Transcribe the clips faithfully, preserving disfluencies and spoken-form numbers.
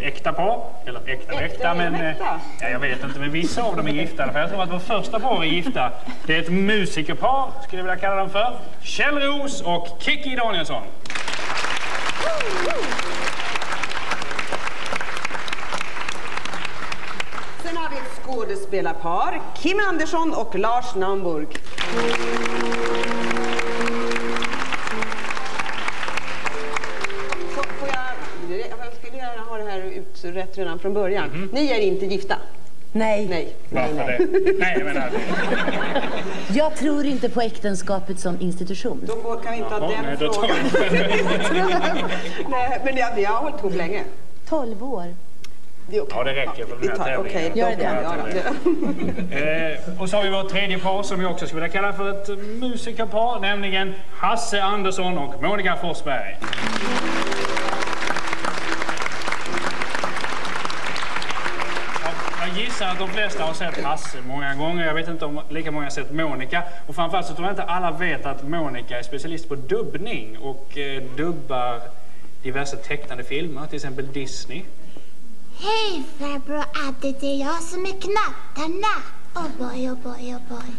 äkta par, eller äkta och äkta, men eh, ja, jag vet inte, men vissa av dem är gifta. För jag tror att vår första par är gifta. Det är ett musikerpar, skulle jag vilja kalla dem för. Kjell Roos och Kikki Danielsson. Sen har vi ett skådespelarpar, Kim Andersson och Lars Namburg. Så får jag, jag skulle gärna ha det här utrett redan från början. Mm-hmm. Ni är inte gifta? Nej. Nej. Varför nej, det? Nej, jag menar det. Jag tror inte på äktenskapet som institution. Då går, kan vi inte ha den nej, frågan. Nej, men jag, vi har hållit ihop länge. Tolv år. Det okay. Ja, det räcker för den här tävlingen. Okej, gör det. eh, och så har vi vårt tredje par som jag också skulle vilja kalla för ett musikerpar, nämligen Hasse Andersson och Monica Forsberg. Jag gissar att de flesta har sett Hasse många gånger. Jag vet inte om lika många har sett Monica. Och framförallt så tror jag inte alla vet att Monica är specialist på dubbning och eh, dubbar diverse tecknade filmer, till exempel Disney. Hej farbror Adde, det är jag som är knattarna. Oh boy, oh boy, oh boy.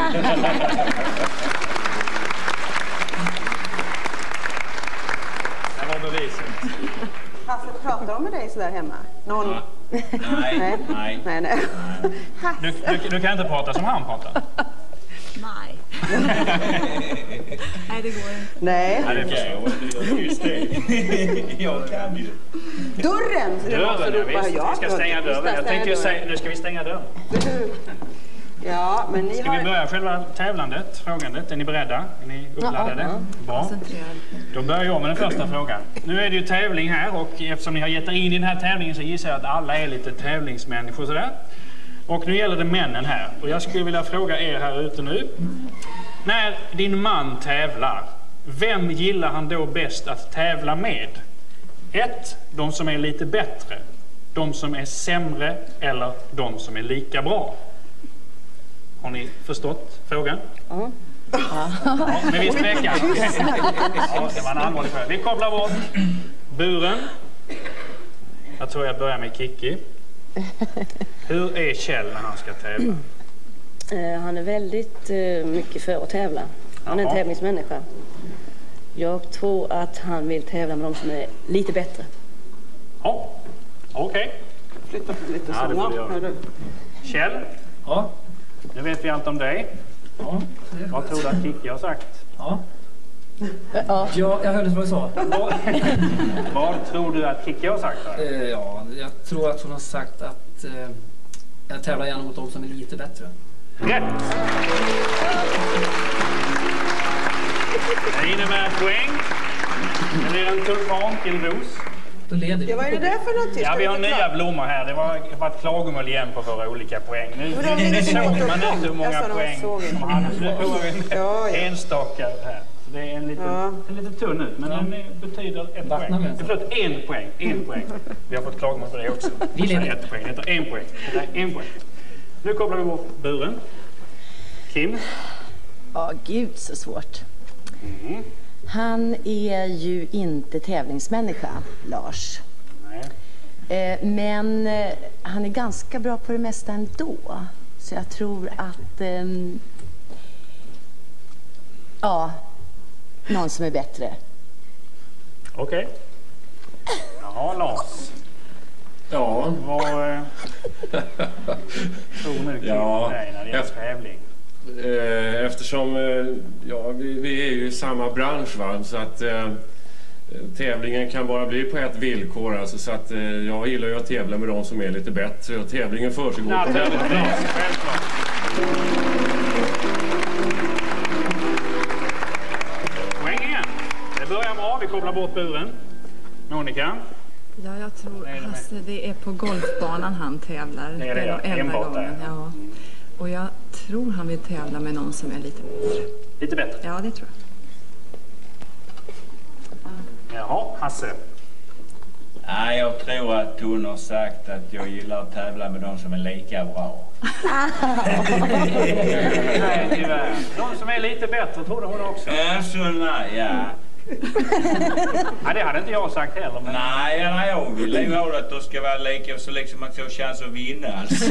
Det var beviset. Hasse, pratar de med dig sådär hemma? Någon? Ja. Nej, nej, nej. nej, nej. Du, du, du kan inte prata som han pratar. Nej. Nej, det går inte. Nej. Nej, det förstår. Just det. Jag kan ju. Dörren! Dörren, ja, visst. Ja, vi ska stänga dörren. Jag tänkte ju säga, nu ska vi stänga dörren. Ja, men ni ska har... vi börja själva tävlandet, frågandet? Är ni beredda? Är ni uppladdade? Ja, ja. Bra. Då börjar jag med den första frågan. Nu är det ju tävling här och eftersom ni har gett er in i den här tävlingen så gissar jag att alla är lite tävlingsmänniskor sådär. Och nu gäller det männen här. Och jag skulle vilja fråga er här ute nu. När din man tävlar, vem gillar han då bäst att tävla med? Ett, de som är lite bättre. De som är sämre eller de som är lika bra. Har ni förstått frågan? Ja. Ja, med viss tvekan. Ja, det var en allvarlig fråga. Vi kopplar bort buren. Jag tror jag börjar med Kikki. Hur är Kjell när han ska tävla? Uh, han är väldigt uh, mycket för att tävla. Han är en Jaha. tävlingsmänniska. Jag tror att han vill tävla med de som är lite bättre. Ja, okej. Okay. Flytta på lite Ja, det får så. du göra. Ja, du. Kjell, Ja. nu vet vi allt om dig. Ja. Vad tror du att Kikki har sagt? Ja. Ja. Ja, jag hörde vad du sa. Vad tror du att Kikki har sagt här? Eh, ja, jag tror att hon har sagt att eh, jag tävlar gärna mot de som är lite bättre. Rätt! Det innebär poäng. Det blir en tulpan till Ros. Då leder vi. Ja, vad är det där för något? Ja, vi har nya blommor här. Det var, det var ett klagomål igen på våra olika poäng. Nu, nu, nu såg man inte hur många poäng som hade. Så nu provar vi en Ja, ja. enstaka här. Så det är en liten, Ja. en liten tunn ut, men den är- betyder ett Vattna poäng. med. Förlåt, en poäng. En poäng. Vi har fått klagomål på det också. Vi leder. Ett poäng. Det heter en poäng. Det är en poäng. Nu kopplar vi bort buren. Kim. Ja, gud så svårt. Mm. Han är ju inte tävlingsmänniska, Lars. Nej. Eh, men eh, han är ganska bra på det mesta ändå. Så jag tror att... ehm, ja, någon som är bättre. Okej. Ja, Lars. Ja. Vad eh, tror nu Kim Ja, dig när det gäller efter- tävling? Eh, Eftersom eh, ja, vi, vi är ju i samma bransch, va? Så att eh, tävlingen kan bara bli på ett villkor. Alltså, så att eh, jag gillar ju att tävla med de som är lite bättre. Och tävlingen försiggår på Naturligtvis, självklart. Poäng igen. Det börjar bra. Vi kopplar bort buren. Monica. Ja, jag tror Nej, det är Hasse, det är på golfbanan han tävlar. Det är det, ja. elva Enbart gånger. där. Ja. Och jag tror han vill tävla med någon som är lite bättre. Lite bättre. Ja, det tror jag. Jaha, Hasse. Nej, jag tror att hon har sagt att jag gillar att tävla med de som är lika bra. Nej, tyvärr. De som är lite bättre trodde hon också. Ja, så nej, ja. Ja, det hade inte jag sagt heller. Men... Nej, nej, jag vill ju ha att det ska vara lika så liksom man ska ha chans att vinna. Alltså.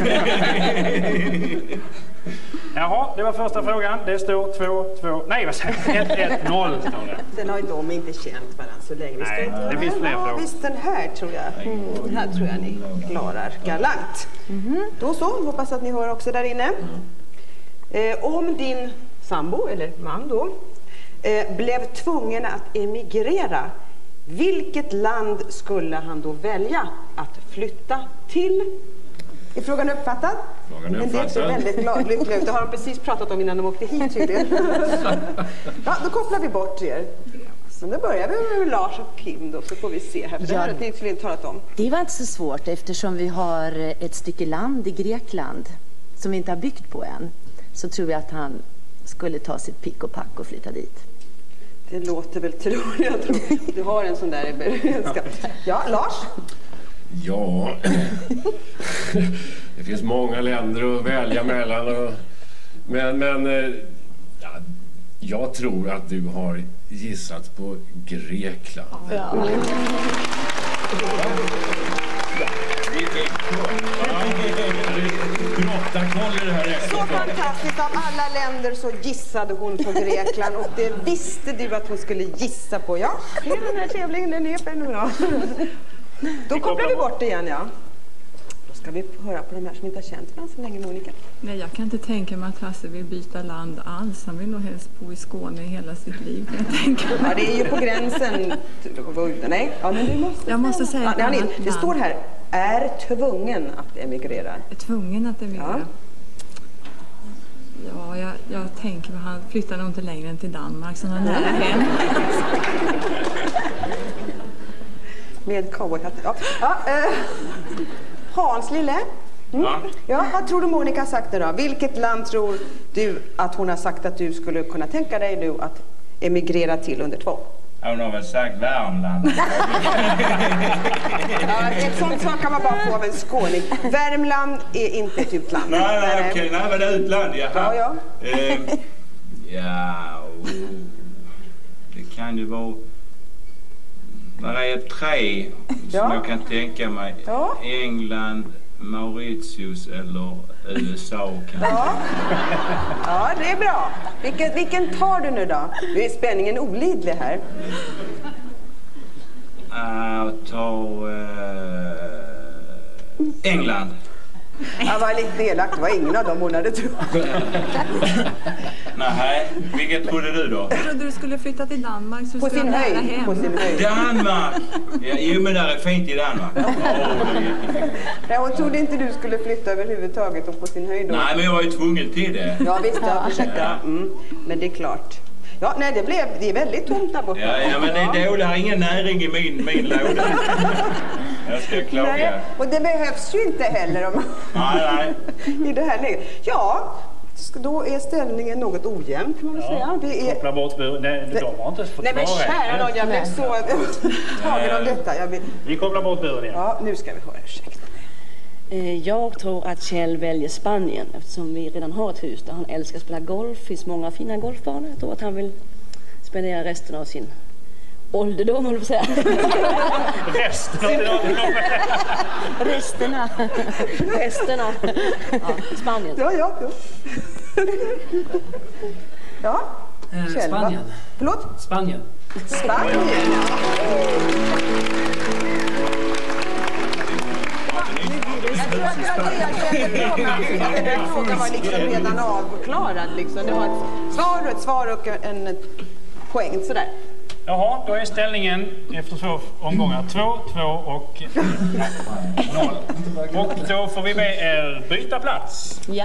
Jaha, det var första frågan. Det står två två... Nej, vad säger jag? ett ett noll står det. Sen har ju de inte känt varandra så länge. Vi ska Nej, inte... det finns fler ja, frågor. visst, den här tror jag. Mm. Den här tror jag ni klarar galant. Mm-hmm. Då så, hoppas att ni hör också där inne. Eh, om din sambo, eller man då, eh, blev tvungen att emigrera, vilket land skulle han då välja att flytta till? Är frågan uppfattad? Frågan är Men det är uppfattad. väldigt glad, lycklig ut. Det har de precis pratat om innan de åkte hit tydligen. Ja, då kopplar vi bort er. Men då börjar vi med Lars och Kim då, så får vi se här. För det Ja. har ni tydligen talat om. Det var inte så svårt eftersom vi har ett stycke land i Grekland som vi inte har byggt på än. Så tror jag att han skulle ta sitt pick och pack och flytta dit. Det låter väl troligt. Jag tror du har en sån där i beredskap. Ja, Lars? Ja, det finns många länder att välja mellan. Och, men men ja, jag tror att du har gissat på Grekland. Ja. Grottakoll i det här. Så fantastiskt. Av alla länder så gissade hon på Grekland. Och det visste du att hon skulle gissa på. Ja, det är den här tävlingen. Den är fenomenal. Då kopplar vi bort igen, ja. Då ska vi höra på de här som inte har känt varandra så länge, Monica. Nej, jag kan inte tänka mig att Hasse vill byta land alls. Han vill nog helst bo i Skåne hela sitt liv, kan jag tänka mig. Ja, det är ju på gränsen. Nej, ja, men du måste Jag måste säga ett ja, annat Det land. står här, är tvungen att emigrera. Är tvungen att emigrera? Ja, ja jag, jag tänker att han flyttar nog inte längre än till Danmark, så han är nära hem. Med cowboyhatt. Ja. Ja, eh, Hans lille. Mm. Ja. Ja, vad tror du Monica har sagt det då? Vilket land tror du att hon har sagt att du skulle kunna tänka dig nu att emigrera till under två? Hon har väl sagt Värmland. Ja, ett sånt sak kan man bara få av en skåning. Värmland är inte ett utland. Nej, nej, okej. Nej, men det är utland, jaha. Ja, ja. Eh, ja, oh. Det kan ju vara... Det är tre som Ja. jag kan tänka mig. Ja. England, Mauritius eller U S A kanske. Ja. Ja, det är bra. Vilken, vilken tar du nu då? Nu är spänningen olidlig här. Jag tar eh, England. Jag var lite elak. Det var ingen av dem hon hade trott. Nej, vilket trodde du då? Jag trodde du skulle flytta till Danmark så På skulle sin jag nära höjd. hem. På sin höjd. Danmark! Ja, jo, men det är fint i Danmark. Oh, det är jättefint. Nej, hon trodde inte du skulle flytta överhuvudtaget och på sin höjd då. Nej, men jag var ju tvungen till det. Ja, visst, jag försökte. Mm. Men det är klart. Ja, nej, det blev det är väldigt tomt där borta. Ja, ja, men det är dåligt. Det har ingen näring i min, min låda. Jag ska klaga. Nej, och det behövs ju inte heller om Nej, nej. i det här läget. Ja, då är ställningen något ojämn kan man väl säga. Det är... Koppla bort buren. Nej, de har inte fått Nej men svara kära än. någon, jag blev så tagen av detta. Jag vill... Vi kopplar bort buren igen. Ja, nu ska vi höra. Ursäkta mig. Eh, Jag tror att Kjell väljer Spanien eftersom vi redan har ett hus där han älskar att spela golf. Det finns många fina golfbanor. Jag tror att han vill spendera resten av sin ålderdom, håller jag på att säga. Resten av den Resterna. Resterna. Ja, Spanien. Ja, ja, ja. Ja, Eh, Kjell, Spanien. va? Förlåt? Spanien. Spanien, Jag tror att det var det jag kände på mig. Den här frågan var liksom redan avklarad. Liksom. Det var ett svar och ett svar och en poäng sådär. Jaha, då är ställningen efter två omgångar två, två och noll. Och då får vi be er byta plats. Ja.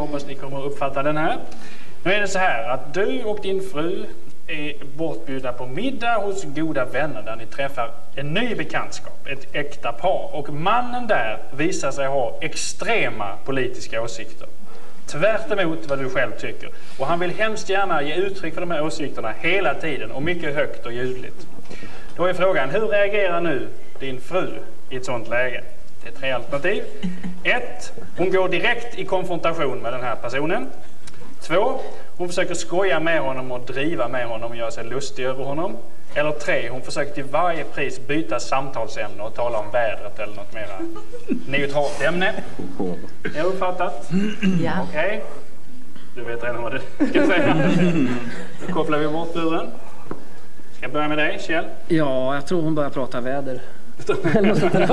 hoppas ni kommer att uppfatta den här. Nu är det så här att du och din fru är bortbjudna på middag hos goda vänner där ni träffar en ny bekantskap, ett äkta par. Och mannen där visar sig ha extrema politiska åsikter. Tvärt emot vad du själv tycker. Och han vill hemskt gärna ge uttryck för de här åsikterna hela tiden och mycket högt och ljudligt. Då är frågan, hur reagerar nu din fru i ett sånt läge? Det är tre alternativ. Ett, hon går direkt i konfrontation med den här personen. Två, hon försöker skoja med honom och driva med honom och göra sig lustig över honom. Eller tre, hon försöker till varje pris byta samtalsämne och tala om vädret eller något mer neutralt ämne. Jag har uppfattat? Ja. Okej. Okay. Du vet redan vad du ska säga. Då kopplar vi bort buren. Ska jag börja med dig, Kjell? Ja, jag tror hon börjar prata väder. Eller något sånt där.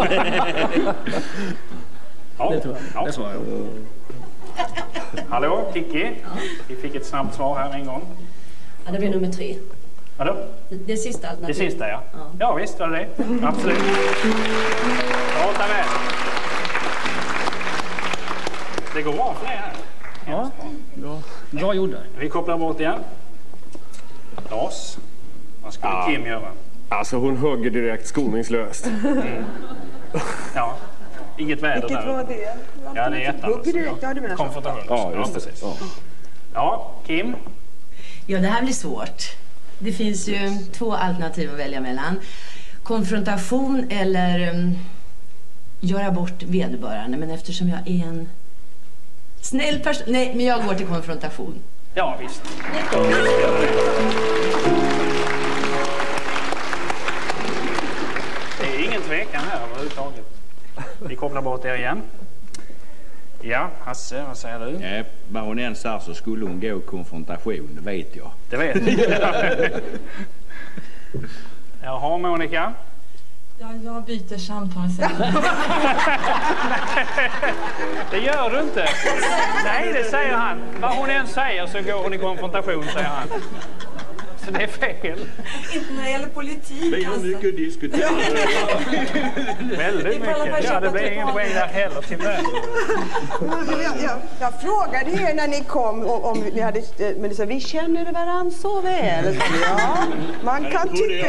Ja, det tror jag. Ja. Det svarar jag. Hallå, Kiki. Vi fick ett snabbt svar här en gång. Ja, det blir nummer tre. Vadå? Det, det sista alternativet. Det sista, ja. Ja, ja visst var det det. Absolut. Prata med. Det går bra för dig här. Ja, bra. Bra gjord där. Vi kopplar bort igen. Lars, vad skulle Ja. Kim göra? Alltså hon hugger direkt skoningslöst. Mm. Ja, inget väder Vilket där. var det? Ja, det är ettan. Hugger direkt, ja, du menar så. Konfrontation. Ja, just det. precis. Ja. Ja, Kim. Ja, det här blir svårt. Det finns ju två alternativ att välja mellan. Konfrontation eller um, göra bort vederbörande. Men eftersom jag är en snäll person... Nej, men jag går till konfrontation. Ja, visst. Det är ingen tvekan här överhuvudtaget. Vi kopplar bort er igen. Ja, Hasse, vad säger du? Ja, vad hon än sa så skulle hon gå i konfrontation, det vet jag. Det vet jag. Jaha, Monica. Ja, jag byter samtalsämne. Det gör du inte. Nej, det säger han. Vad hon än säger så går hon i konfrontation, säger han. Så det är fel. Inte när det gäller politik. Vi har mycket att diskutera. Väldigt mycket. Ja, det blir ingen poäng där heller till mig. Jag, jag, jag frågade er när ni kom om, om ni hade, men ni sa, vi känner varandra så väl. Ja, man kan tycka.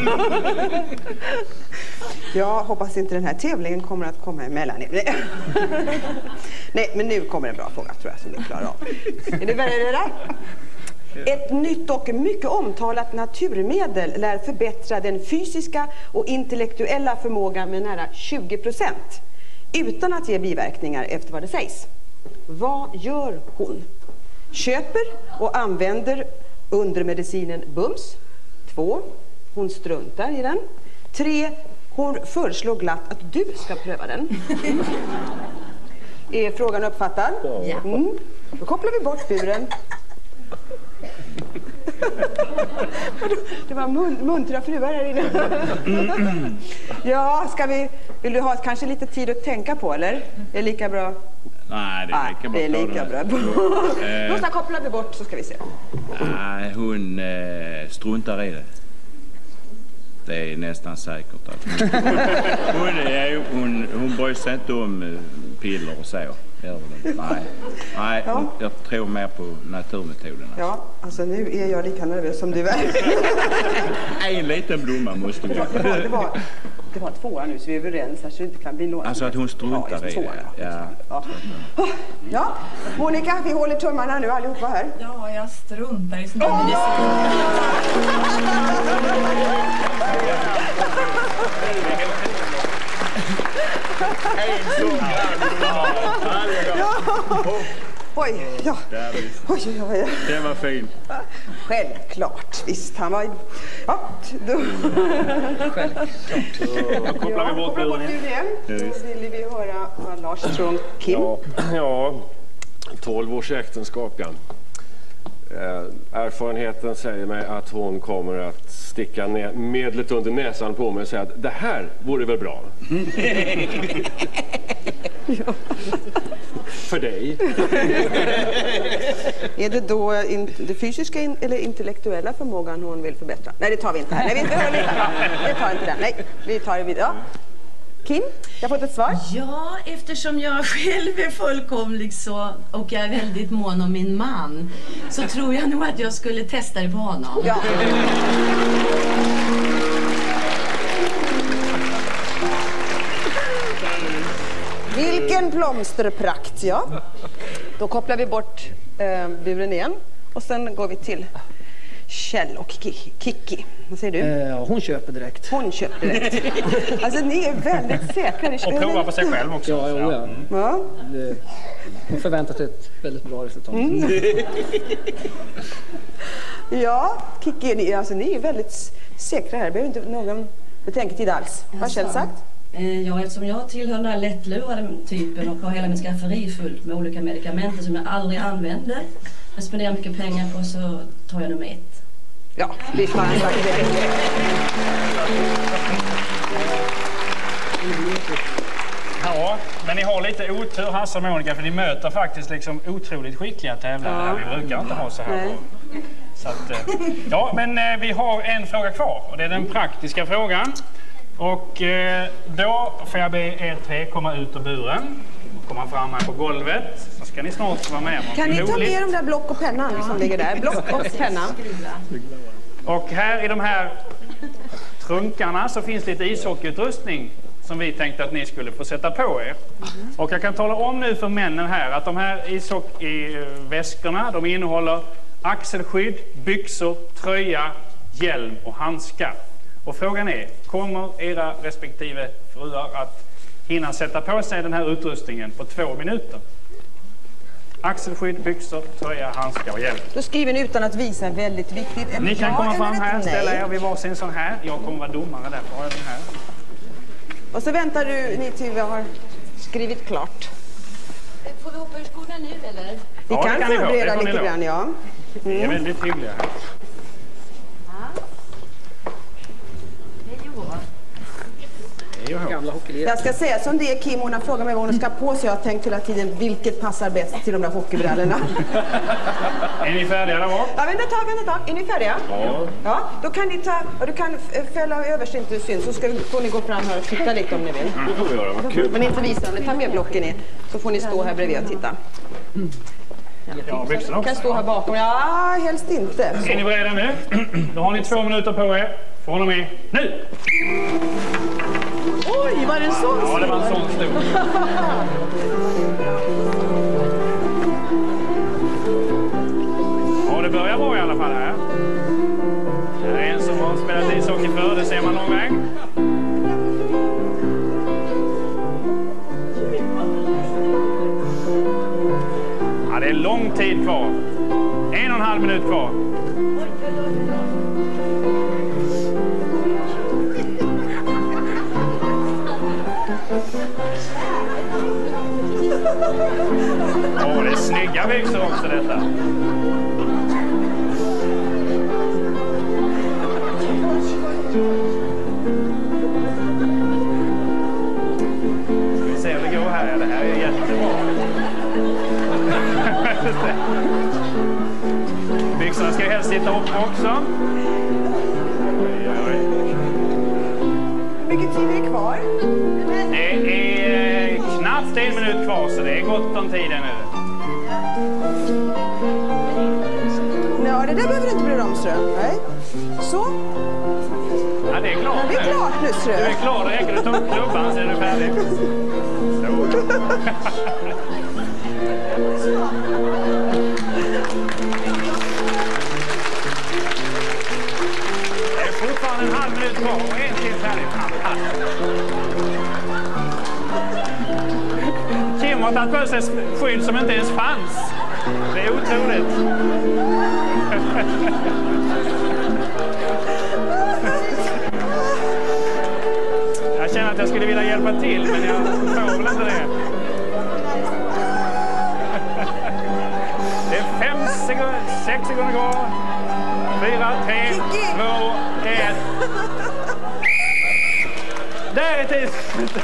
Jag hoppas inte den här tävlingen kommer att komma emellan er. Nej, men nu kommer en bra fråga tror jag som ni klarar av. Är ni beredda? Ett nytt och mycket omtalat naturmedel lär förbättra den fysiska och intellektuella förmågan med nära tjugo procent utan att ge biverkningar efter vad det sägs. Vad gör hon? Köper och använder undermedicinen Bums. Två. Hon struntar i den. Tre. Hon föreslår glatt att du ska pröva den. Är frågan uppfattad? Ja. Mm. Då kopplar vi bort buren. Det var mun muntra fruar här inne. Ja, ska vi, vill du ha kanske lite tid att tänka på, eller? Är det lika bra? Nej, det är lika bra. Det är lika bra. Då ska kopplar vi bort så ska vi se. Nej, hon eh, struntar i det. Det är nästan säkert att hon, hon, är, hon, hon bryr sig inte om piller och så. Nej, Nej Ja. jag tror mer på naturmetoderna. Ja, alltså nu är jag lika nervös som du är. En liten blomma måste vi Det var, det var, det var tvåa nu så vi är överens här så det inte kan bli något. Alltså att hon struntar ja, i tvåa, det. Ja. Ja. Ja, Monica, vi håller tummarna nu allihopa här. Ja, jag struntar i sånt här. Oj, ja. Oj, oj, oj. Det var fint. Självklart, visst. Han var... Ja, då... Då kopplar vi bort buren igen. igen. Då vill vi höra vad Lars tror om Kim. Ja, ja, tolv års äktenskap, ja. Eh, erfarenheten säger mig att hon kommer att sticka ner medlet under näsan på mig och säga att det här vore väl bra. Ja. För dig. Är det då in, det fysiska in, eller intellektuella förmågan hon vill förbättra? Nej, det tar vi inte här. Nej, vi, vi, vi, vi tar inte den. Nej, vi tar det vidare. Ja. Kim, jag har fått ett svar. Ja, eftersom jag själv är fullkomlig så, och jag är väldigt mån om min man, så tror jag nog att jag skulle testa det på honom. Ja. Vilken blomsterprakt, ja. Då kopplar vi bort eh, buren igen och sen går vi till Kjell och Kiki. Vad säger du? Eh, hon köper direkt. Hon köper direkt. Alltså ni är väldigt säkra. Ni och provar på sig själv också. Ja, ja, ja. ja. Det, hon förväntar sig ett väldigt bra resultat. Mm. Ja, Kiki, ni, alltså, ni är väldigt säkra här. Behöver inte någon betänketid alls. Vad har Kjell sagt? Ja, eftersom jag tillhör den här lättlurade typen och har hela min skafferi fullt med olika medikamenter som jag aldrig använder, men spenderar mycket pengar på, så tar jag nummer ett. Ja, visst har han sagt det. Ja, men ni har lite otur, Hasse och Monica, för ni möter faktiskt liksom otroligt skickliga tävlare. Ja. Vi brukar inte ha så här. Nej. Så att, ja, men vi har en fråga kvar och det är den praktiska frågan. Och eh, då får jag be er tre komma ut ur buren. Komma fram här på golvet. Så ska ni snart vara med om. Kan ni ta med de där block och pennan ja. som ligger där? Block och penna. Och här i de här trunkarna så finns lite ishockeyutrustning som vi tänkte att ni skulle få sätta på er. Och jag kan tala om nu för männen här att de här ishockeyväskorna, de innehåller axelskydd, byxor, tröja, hjälm och handskar. Och frågan är, kommer era respektive fruar att hinna sätta på sig den här utrustningen på två minuter? Axelskydd, byxor, tröja, handskar och hjälm. Då skriver ni utan att visa, väldigt viktigt. Ni kan ja, komma fram här, nej. ställa er vid varsin sån här. Jag kommer vara domare där, har jag den här. Och så väntar du ni till vi har skrivit klart. Får vi hoppa ur skorna nu eller? Vi ja, kan, kan förbereda lite grann, ja. Mm. Det är väldigt hyggliga här. Jag ska säga som det är, Kim, hon har frågat mig vad hon ska på sig. Jag har tänkt hela tiden vilket passar bäst till de där hockeybrallorna. Är ni färdiga där bak? Ja, vänta ett tag, vänta ett tag. Är ni färdiga? Ja. Ja, då kan ni ta, och du kan fälla över så inte syns. Så ska, får ni gå fram här och titta lite om ni vill. Mm, det får vi göra, vad kul. Men inte visa dem, ta med blocken i. Så får ni stå här bredvid och titta. Mm. Ja, byxorna också. Kan stå här bakom. Ja, helst inte. Så. Är ni beredda nu? Då har ni två minuter på er. Från och med nu! Oj, var det en sån stor? Ja, det var en sån stor. Ja, det börjar bra i alla fall här. Det är en som har spelat ishockey förr, det ser man någon väg. Ja, det är lång tid kvar. En och en halv minut kvar. Åh, oh, det är snygga byxor också detta. Ska vi se hur det går här. Det här är jättebra. Byxorna ska helst sitta upp också. Oj, oj. Hur mycket tid är det kvar? Det är knappt en minut kvar, så det är gott om tid nu. Ja, det där behöver du inte bry dig om, Strö. Nej. Så. Ja, det är klart nu. Det är klart nu, Strö. Du är klar, det räcker. Du tar upp klubban så är du färdig. Det är fortfarande en halv minut kvar och en till färdig. Kim har tagit på sig skydd som inte ens fanns. Det är otroligt. Jag känner att jag skulle vilja hjälpa till, men jag får väl inte det. Det är fem sekunder, sex sekunder kvar. Fyra, tre, två, ett. Där är tid.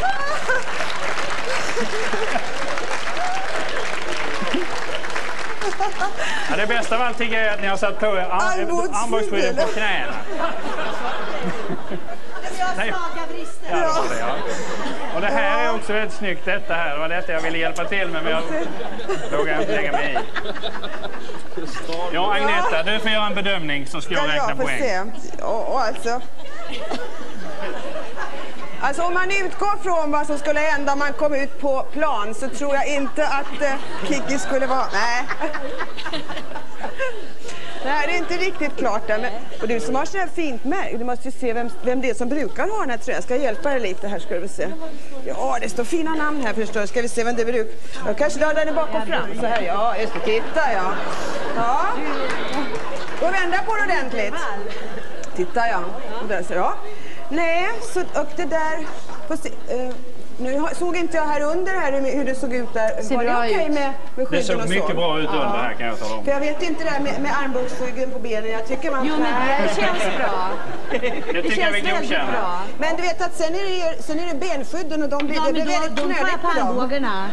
Ja, det bästa av allt tycker jag är att ni har satt på er armbågsskydden på knäna. Nej. Ja, det var det, ja. Och det här är också väldigt snyggt detta här. Det var detta jag ville hjälpa till med, men jag vågar inte lägga mig i. Ja, Agneta, du får göra en bedömning så ska jag räkna jag får poäng. Se. Och, och alltså... Alltså om man utgår från vad som skulle hända om man kom ut på plan så tror jag inte att eh, Kiki skulle vara... Nej. Nej, det är inte riktigt klart där. Men, och du som har så här fint märke, du måste ju se vem, vem det är som brukar ha den här tröjan. Jag ska hjälpa dig lite här, ska vi se. Ja, det står fina namn här förstås. Ska vi se vem det brukar... Jag kanske drar den bakom fram. Så här, ja, just det. Titta, ja. Ja. Och vända på det ordentligt. Titta, ja. Och där ser jag. Nej, så, och det där... Se, uh, nu såg inte jag här under här hur det såg ut där. Ser var det okej okay med, med skydden och så? Det såg mycket bra ut under här, kan jag tala om. För jag vet inte det där med, med armbågsskydden på benen. Jag tycker man... Jo, men det känns bra. Det tycker jag vi godkänner. Men du vet att sen är det, sen är det benskydden och de blir, ja, det blir då, väldigt knöligt på dem.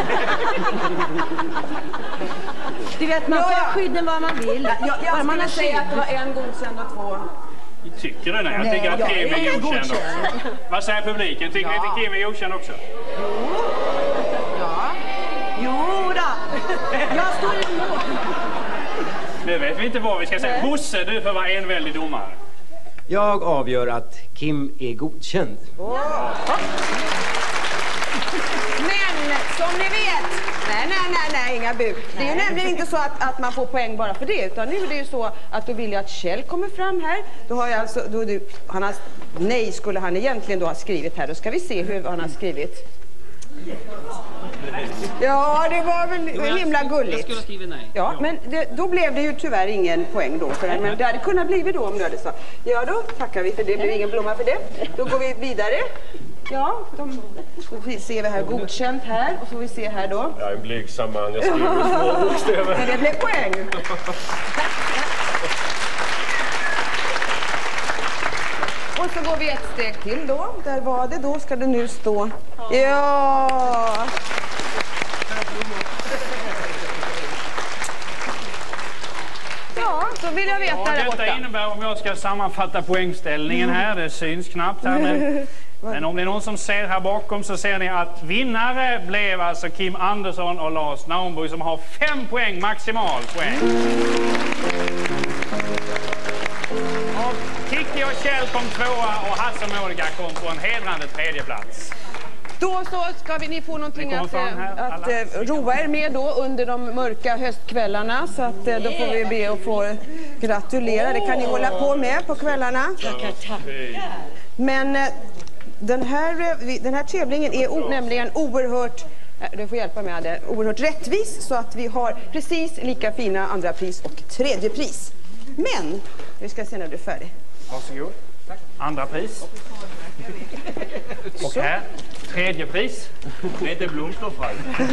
Du vet, man får ja, ja. skydden vad man vill. Ja, jag jag man skulle säga att det var en godkänd och två... Tycker du det? Jag tycker att Kim är godkänd också. Vad säger publiken? Tycker ni ja. att Kim är godkänd också? Jo. Ja. Jo då. Jag står emot. Nu vet vi inte vad vi ska säga. Bosse, du får vara enväldig domare. Jag avgör att Kim är godkänd. Oh. Men som ni vet, nej, nej, nej, nej, inga buk. Det är ju nämligen inte så att, att man får poäng bara för det, utan nu är det ju så att då vill jag att Kjell kommer fram här. Då har jag alltså, då du, han har, nej skulle han egentligen då ha skrivit här. Då ska vi se hur han har skrivit. Ja, det var väl jo, himla gulligt. Jag skulle skriva nej. Ja, ja. Men det, då blev det ju tyvärr ingen poäng då för det. Men det hade kunnat bli då om du hade sagt. Ja, då tackar vi för det. Det blir ingen blomma för det. Då går vi vidare. Ja, de, då ser vi här godkänt här och så får vi se här då. Jag är en blygsam man, jag skriver små bokstäver. Men det blev poäng. Och så går vi ett steg till då. Där var det, då ska det nu stå. Ja! Ja, så vill jag veta ja, där detta borta. innebär, om jag ska sammanfatta poängställningen här, det syns knappt här, men, men om det är någon som ser här bakom så ser ni att vinnare blev alltså Kim Andersson och Lars Naumburg som har fem poäng, maximal poäng. Och Kiki och Kjell kom tvåa och Hasse och Monica kom på en hedrande tredje plats. Då så ska vi, ni få någonting att, här, att äh, roa er med då under de mörka höstkvällarna. Så att äh, då får vi be att få gratulera. Det kan ni hålla på med på kvällarna. Tackar, tackar. Men äh, den, här, den här tävlingen är o, nämligen oerhört, äh, du får hjälpa mig det, oerhört rättvis. Så att vi har precis lika fina andra pris och tredje pris. Men, vi ska se när du är färdig. Varsågod. Tack. Andra pris. Och här, tredje pris. Det är inte blomsterfall.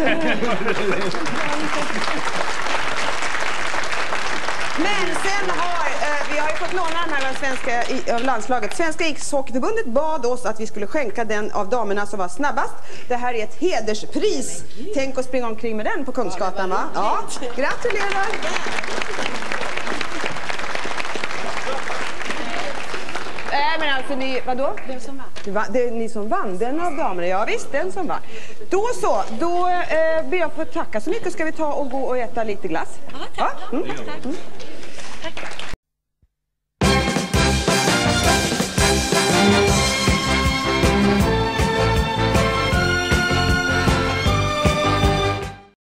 Men sen har, eh, vi har ju fått låna den här av, svenska, i, av landslaget. Svenska ishockeyförbundet bad oss att vi skulle skänka den av damerna som var snabbast. Det här är ett hederspris. Tänk att springa omkring med den på Kungsgatan, va? Ja, gratulerar! Nej, men alltså ni, vadå? Den som vann. Det var, det är ni som vann, den av damerna. Ja visst, den som vann. Då så, då eh, ber jag få tacka så mycket. Ska vi ta och gå och äta lite glass? Ja, tack. Ja? Mm. Mm.